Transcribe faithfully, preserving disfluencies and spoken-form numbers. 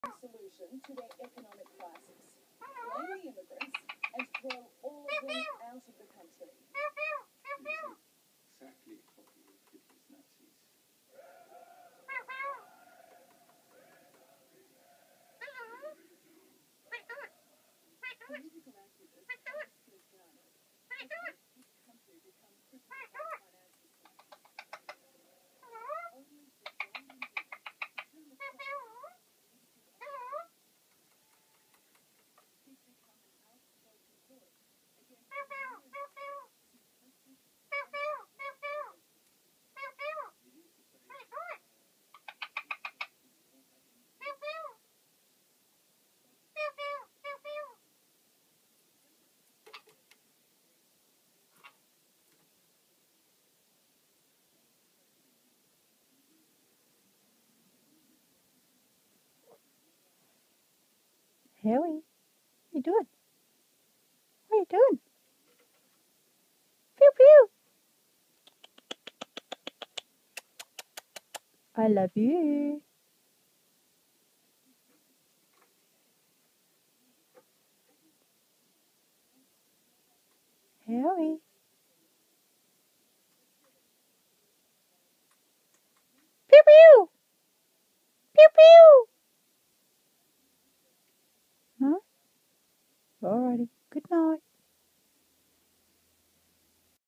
solution to their economic crisis. Blame the immigrants and throw all of them out of the country. Exactly a copy of Hitler's Nazis. Political activist Oscar Garner has watched his country become crippled by financial crisis. Only the golden boot to turn the crisis into political opportunity. He's become an outspoken voice against the American simplistic Harry, what you doing? What are you doing? Pew pew. I love you. Harry. Pew pew. Pew pew. Huh? Alrighty. Good night.